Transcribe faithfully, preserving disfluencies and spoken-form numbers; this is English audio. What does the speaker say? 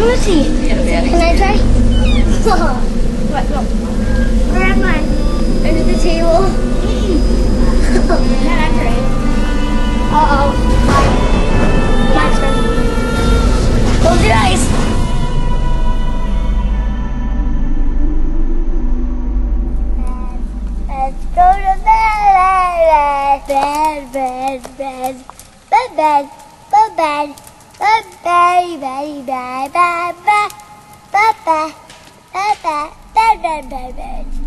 tea. Can I try? What? Look. Grab mine. Under the table. Can I try? Uh-oh. My turn. Close your eyes. Let's go to bed. Bed, bed, bed. Bed, bed, bed, bed. Bed, bed, bed, bed, bed, bed, bed, bed, bed, bed, bed, bed, bed.